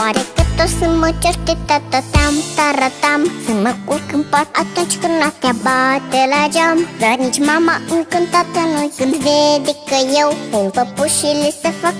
Oare cât o să mă certe tata-tam, taratam, să mă culc în pat atunci când noaptea bate la geam. Dar nici mama încântată nu-i când vede că eu prin păpușile să fac